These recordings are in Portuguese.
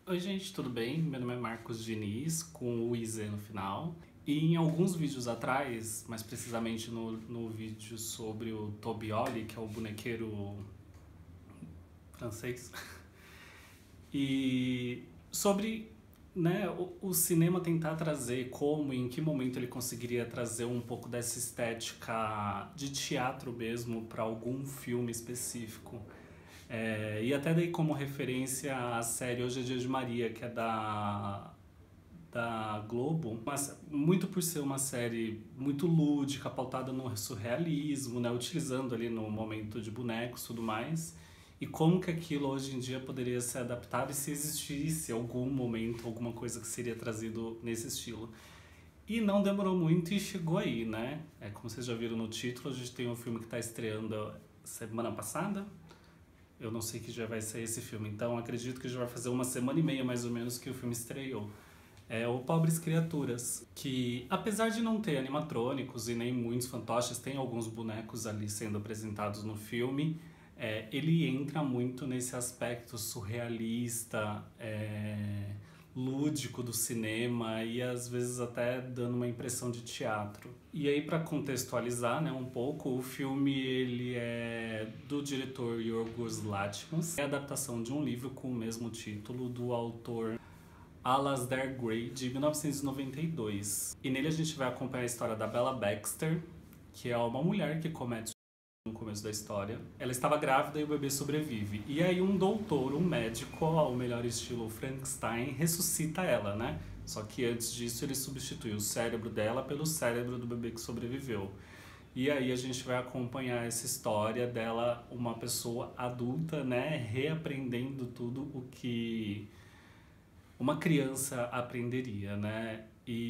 Oi gente, tudo bem? Meu nome é Marcos Diniz, com o IZ no final. E em alguns vídeos atrás, mais precisamente no vídeo sobre o Tobioli, que é o bonequeiro francês, e sobre o cinema tentar trazer como e em que momento ele conseguiria trazer um pouco dessa estética de teatro mesmo para algum filme específico. E até dei como referência a série Hoje é Dia de Maria, que é da Globo, mas muito por ser uma série muito lúdica, pautada no surrealismo, né, utilizando ali no momento de bonecos e tudo mais, e como que aquilo hoje em dia poderia ser adaptado e se existisse algum momento, alguma coisa que seria trazido nesse estilo. E não demorou muito e chegou aí, né? Como vocês já viram no título, a gente tem um filme que está estreando semana passada. Eu não sei que já vai sair esse filme, então acredito que já vai fazer uma semana e meia mais ou menos que o filme estreou. É o Pobres Criaturas, que apesar de não ter animatrônicos e nem muitos fantoches, tem alguns bonecos ali sendo apresentados no filme, ele entra muito nesse aspecto surrealista, lúdico do cinema e às vezes até dando uma impressão de teatro. E aí, para contextualizar, né, um pouco, o filme ele é do diretor Yorgos Lanthimos, é a adaptação de um livro com o mesmo título do autor Alasdair Gray, de 1992. E nele a gente vai acompanhar a história da Bella Baxter, que é uma mulher que comete no começo da história. Ela estava grávida e o bebê sobrevive. E aí um doutor, um médico, ao melhor estilo Frankenstein, ressuscita ela, né? Só que antes disso ele substitui o cérebro dela pelo cérebro do bebê que sobreviveu. E aí a gente vai acompanhar essa história dela, uma pessoa adulta, né? Reaprendendo tudo o que uma criança aprenderia, né?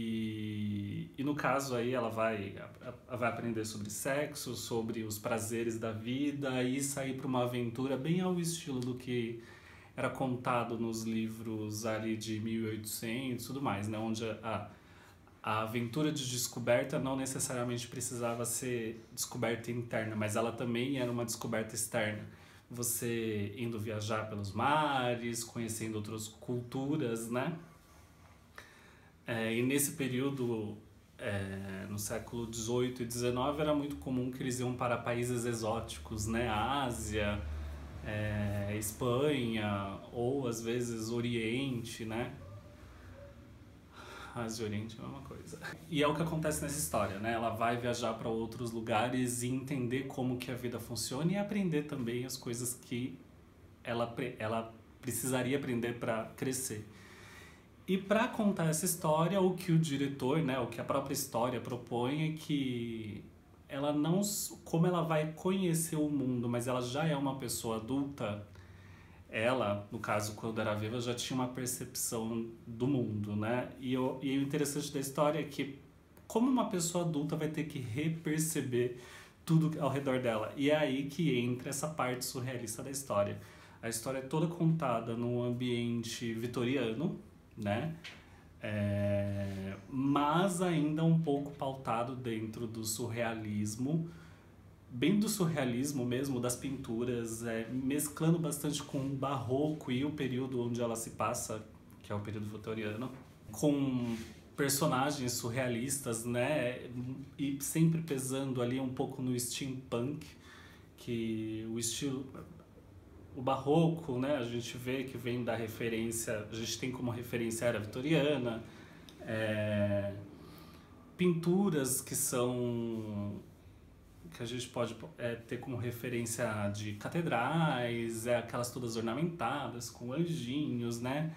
E no caso aí ela vai aprender sobre sexo, sobre os prazeres da vida e sair para uma aventura bem ao estilo do que era contado nos livros ali de 1800 e tudo mais, né? Onde a aventura de descoberta não necessariamente precisava ser descoberta interna, mas ela também era uma descoberta externa. Você indo viajar pelos mares, conhecendo outras culturas, né? E nesse período, no século XVIII e XIX, era muito comum que eles iam para países exóticos, né? Ásia, Espanha, ou às vezes Oriente, né? Ásia e Oriente é a mesma coisa. E é o que acontece nessa história, né? Ela vai viajar para outros lugares e entender como que a vida funciona e aprender também as coisas que ela precisaria aprender para crescer. E para contar essa história, o que o diretor, né, o que a própria história propõe é que ela não, como ela vai conhecer o mundo, mas ela já é uma pessoa adulta, ela, no caso, quando era viva, já tinha uma percepção do mundo, né? E o interessante da história é que, como uma pessoa adulta vai ter que reperceber tudo ao redor dela. E é aí que entra essa parte surrealista da história. A história é toda contada num ambiente vitoriano, né? Mas ainda um pouco pautado dentro do surrealismo, bem do surrealismo mesmo, das pinturas, mesclando bastante com o barroco e o período onde ela se passa, que é o período vitoriano, com personagens surrealistas, né? E sempre pesando ali um pouco no steampunk, que o estilo, o barroco, né? A gente vê que vem da referência, a gente tem como referência a era vitoriana, pinturas que são que a gente pode ter como referência de catedrais, aquelas todas ornamentadas com anjinhos, né?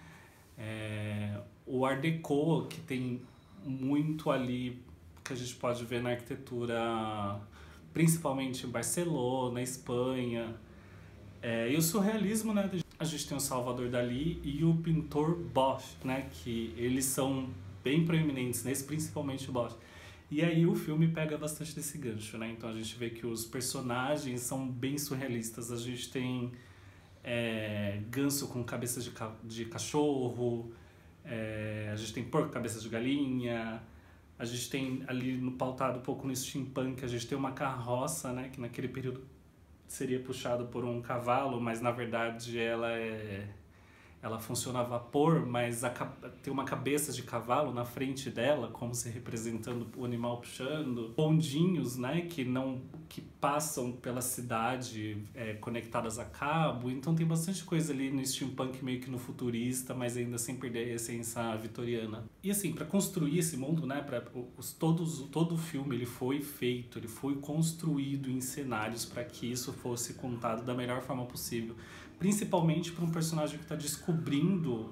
O Art Deco, que tem muito ali que a gente pode ver na arquitetura, principalmente em Barcelona, Espanha. E o surrealismo, né? A gente tem o Salvador Dalí e o pintor Bosch, né? Que eles são bem proeminentes nesse, principalmente o Bosch. E aí o filme pega bastante desse gancho, né? Então a gente vê que os personagens são bem surrealistas. A gente tem ganso com cabeças de cachorro, a gente tem porco com cabeça de galinha, a gente tem ali no pautado um pouco no steampunk, a gente tem uma carroça, né? Que naquele período seria puxado por um cavalo, mas na verdade ela ela funciona a vapor, mas tem uma cabeça de cavalo na frente dela, como se representando o animal puxando. Bondinhos, né, que passam pela cidade conectadas a cabo. Então tem bastante coisa ali no steampunk meio que no futurista, mas ainda sem perder a essência vitoriana. E assim, para construir esse mundo, né, todo o filme ele foi feito, ele foi construído em cenários para que isso fosse contado da melhor forma possível. Principalmente para um personagem que está descobrindo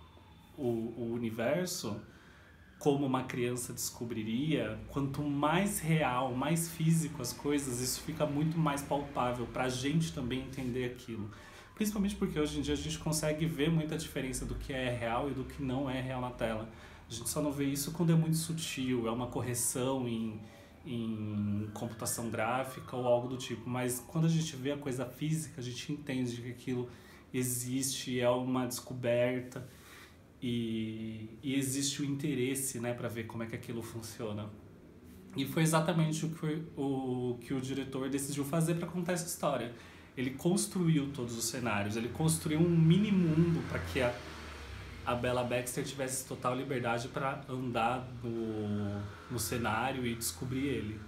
o universo, como uma criança descobriria. Quanto mais real, mais físico as coisas, isso fica muito mais palpável para a gente também entender aquilo. Principalmente porque hoje em dia a gente consegue ver muita diferença do que é real e do que não é real na tela. A gente só não vê isso quando é muito sutil, é uma correção em computação gráfica ou algo do tipo, mas quando a gente vê a coisa física, a gente entende que aquilo existe, é uma descoberta e existe o interesse, né, para ver como é que aquilo funciona. E foi exatamente o que o diretor decidiu fazer para contar essa história. Ele construiu todos os cenários, ele construiu um mini mundo para que a Bella Baxter tivesse total liberdade para andar no cenário e descobrir ele.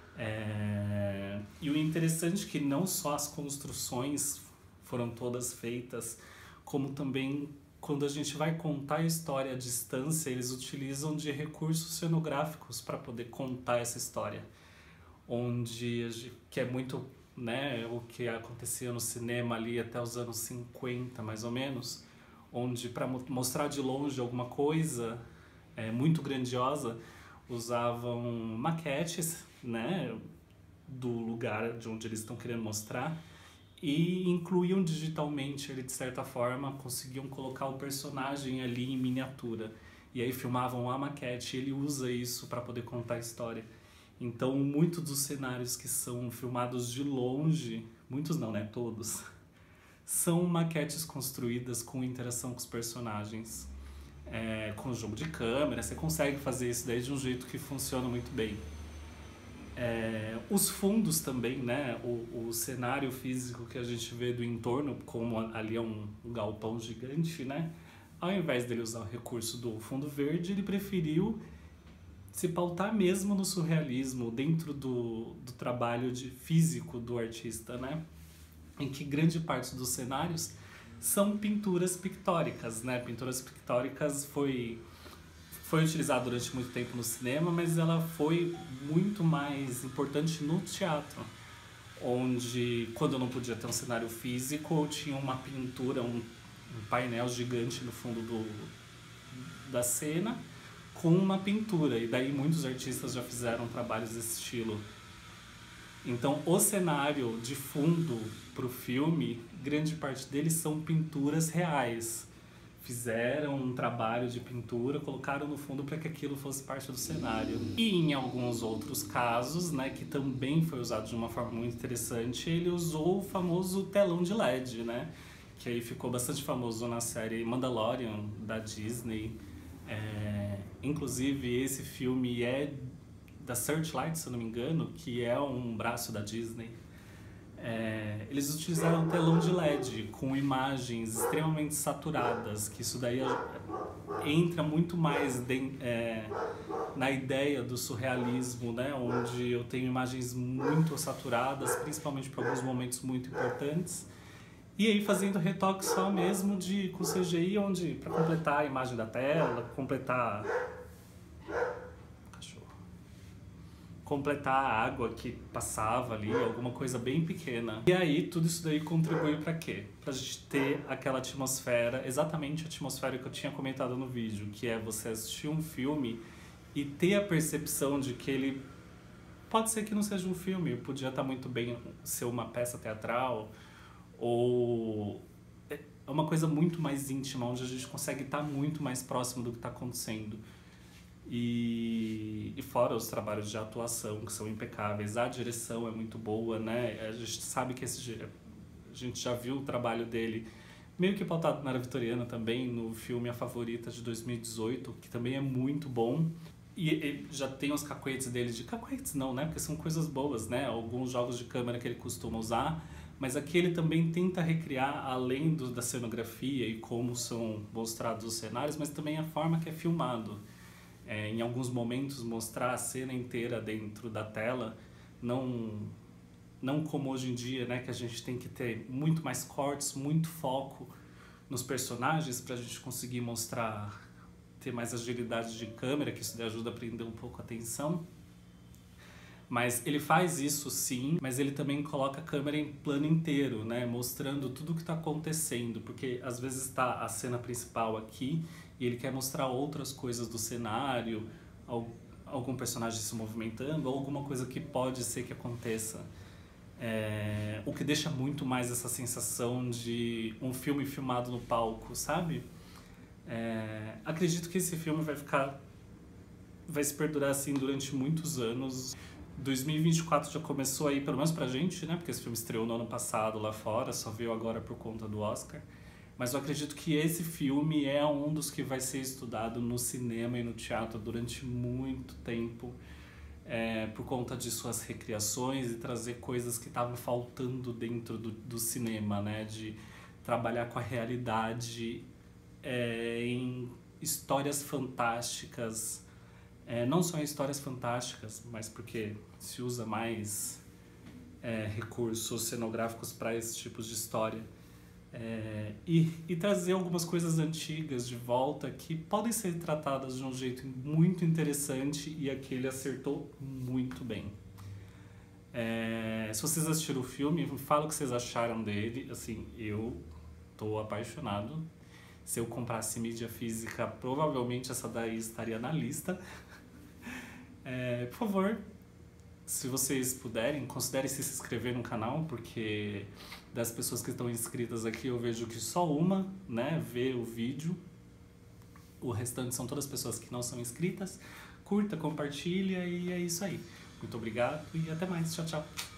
E o interessante é que não só as construções foram todas feitas, como também quando a gente vai contar a história à distância, eles utilizam de recursos cenográficos para poder contar essa história. Que é muito, né, o que acontecia no cinema ali até os anos 50, mais ou menos, onde para mostrar de longe alguma coisa muito grandiosa, usavam maquetes, né, do lugar de onde eles estão querendo mostrar e incluíam digitalmente ele, de certa forma, conseguiam colocar o personagem ali em miniatura. E aí filmavam a maquete e ele usa isso para poder contar a história. Então, muitos dos cenários que são filmados de longe, muitos não, né, todos, são maquetes construídas com interação com os personagens, com jogo de câmera. Você consegue fazer isso daí de um jeito que funciona muito bem. Os fundos também, né? O cenário físico que a gente vê do entorno, como ali é um galpão gigante, né? Ao invés dele usar o recurso do fundo verde, ele preferiu se pautar mesmo no surrealismo, dentro do trabalho físico do artista, né? Em que grande parte dos cenários são pinturas pictóricas, né? Pinturas pictóricas foi utilizada durante muito tempo no cinema, mas ela foi muito mais importante no teatro, onde, quando não podia ter um cenário físico, tinha uma pintura, um painel gigante no fundo da cena, com uma pintura, e daí muitos artistas já fizeram trabalhos desse estilo. Então, o cenário de fundo para o filme, grande parte deles são pinturas reais. Fizeram um trabalho de pintura, colocaram no fundo para que aquilo fosse parte do cenário. E em alguns outros casos, né, que também foi usado de uma forma muito interessante, ele usou o famoso telão de LED, né, que aí ficou bastante famoso na série Mandalorian, da Disney. Inclusive, esse filme é da Searchlight, se eu não me engano, que é um braço da Disney. Eles utilizaram um telão de LED com imagens extremamente saturadas, que isso daí entra muito mais na ideia do surrealismo, né? Onde eu tenho imagens muito saturadas, principalmente para alguns momentos muito importantes, e aí fazendo retoque só mesmo com CGI, onde para completar a imagem da tela, completar a água que passava ali, alguma coisa bem pequena. E aí tudo isso daí contribui para quê? Pra gente ter aquela atmosfera, exatamente a atmosfera que eu tinha comentado no vídeo, que é você assistir um filme e ter a percepção de que ele pode ser que não seja um filme, podia estar muito bem ser uma peça teatral, ou é uma coisa muito mais íntima, onde a gente consegue estar muito mais próximo do que está acontecendo. E fora os trabalhos de atuação, que são impecáveis, a direção é muito boa, né? A gente sabe que a gente já viu o trabalho dele meio que pautado na era vitoriana também, no filme A Favorita de 2018, que também é muito bom. E já tem os cacuetes dele, cacuetes não, né? Porque são coisas boas, né? Alguns jogos de câmera que ele costuma usar, mas aqui ele também tenta recriar, além da cenografia e como são mostrados os cenários, mas também a forma que é filmado. Em alguns momentos mostrar a cena inteira dentro da tela, não como hoje em dia, né, que a gente tem que ter muito mais cortes, muito foco nos personagens para a gente conseguir mostrar, ter mais agilidade de câmera, que isso ajuda a prender um pouco a atenção. Mas ele faz isso sim, mas ele também coloca a câmera em plano inteiro, né? Mostrando tudo o que está acontecendo, porque às vezes está a cena principal aqui e ele quer mostrar outras coisas do cenário, algum personagem se movimentando, ou alguma coisa que pode ser que aconteça. O que deixa muito mais essa sensação de um filme filmado no palco, sabe? Acredito que esse filme vai se perdurar assim durante muitos anos. 2024 já começou aí, pelo menos pra gente, né? Porque esse filme estreou no ano passado lá fora, só veio agora por conta do Oscar. Mas eu acredito que esse filme é um dos que vai ser estudado no cinema e no teatro durante muito tempo, por conta de suas recriações e trazer coisas que estavam faltando dentro do cinema, né? De trabalhar com a realidade em histórias fantásticas. Não só em histórias fantásticas, mas porque se usa mais recursos cenográficos para esses tipos de história. E trazer algumas coisas antigas de volta que podem ser tratadas de um jeito muito interessante, e aqui ele acertou muito bem. Se vocês assistiram o filme, fala o que vocês acharam dele. Assim, eu tô apaixonado. Se eu comprasse mídia física, provavelmente essa daí estaria na lista. Por favor, se vocês puderem, considerem se inscrever no canal, porque das pessoas que estão inscritas aqui eu vejo que só uma, né, vê o vídeo. O restante são todas pessoas que não são inscritas. Curta, compartilha e é isso aí. Muito obrigado e até mais. Tchau, tchau.